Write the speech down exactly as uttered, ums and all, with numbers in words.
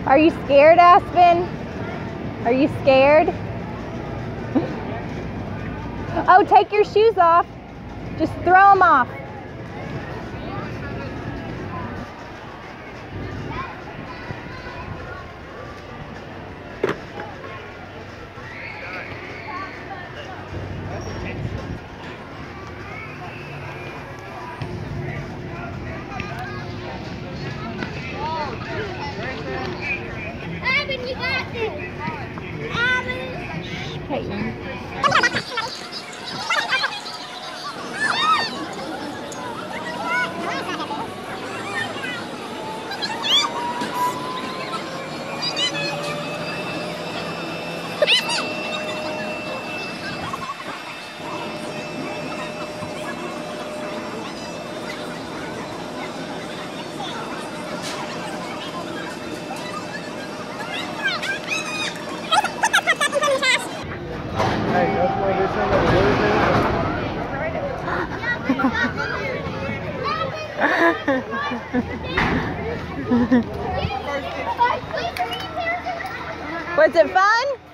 Are you scared, Aspen? Are you scared? Oh, take your shoes off. Just throw them off. Abin, you got this. Abin. Hey. Was it fun?